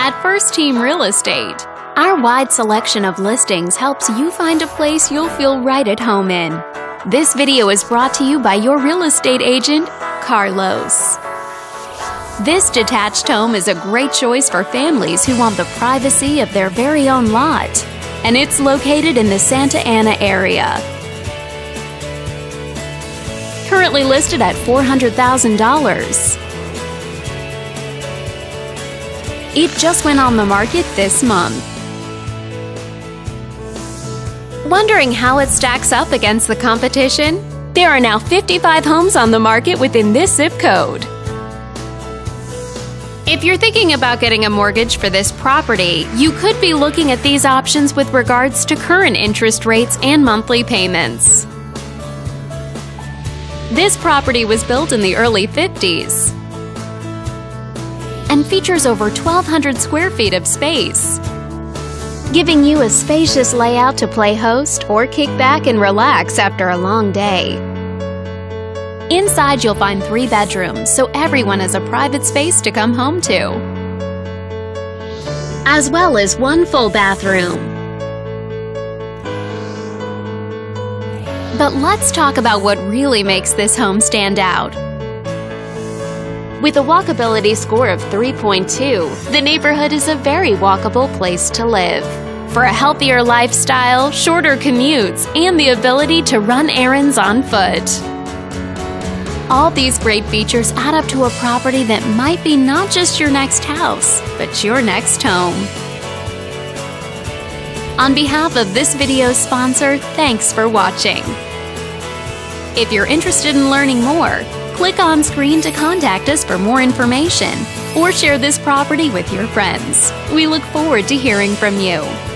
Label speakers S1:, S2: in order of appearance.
S1: at First Team Real Estate. Our wide selection of listings helps you find a place you'll feel right at home in. This video is brought to you by your real estate agent, Carlos. This detached home is a great choice for families who want the privacy of their very own lot, and it's located in the Santa Ana area. Currently listed at $400,000. It just went on the market this month. Wondering how it stacks up against the competition? There are now 55 homes on the market within this zip code. If you're thinking about getting a mortgage for this property, you could be looking at these options with regards to current interest rates and monthly payments. This property was built in the early 50s and features over 1,200 square feet of space, giving you a spacious layout to play host or kick back and relax after a long day. Inside, you'll find 3 bedrooms, so everyone has a private space to come home to, as well as 1 full bathroom. But let's talk about what really makes this home stand out. With a walkability score of 3.2, the neighborhood is a very walkable place to live. For a healthier lifestyle, shorter commutes, and the ability to run errands on foot. All these great features add up to a property that might be not just your next house, but your next home. On behalf of this video's sponsor, thanks for watching. If you're interested in learning more, click on screen to contact us for more information or share this property with your friends. We look forward to hearing from you.